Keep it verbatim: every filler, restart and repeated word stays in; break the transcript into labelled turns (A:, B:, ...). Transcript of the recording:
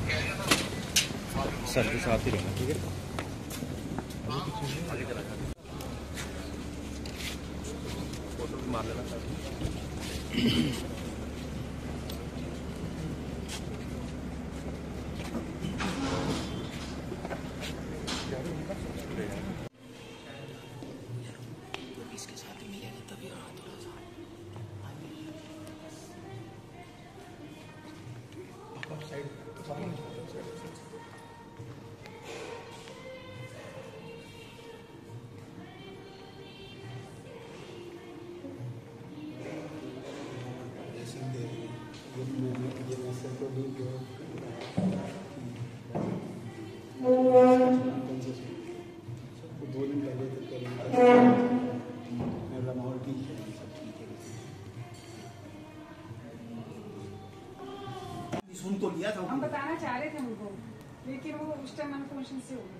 A: Sir के साथ ही रहना, ठीक है। फोटो भी मार लेना सर। इसके साथ ही मिलेगा तभी हाँ थोड़ा सा साइड दो दिन पहले तक मेरा माहौल ठीक है, सब ठीक है। सुन तो लिया था,
B: हम बताना चाह रहे थे उनको, लेकिन वो उस टाइम अनकॉन्शियस से हो गए।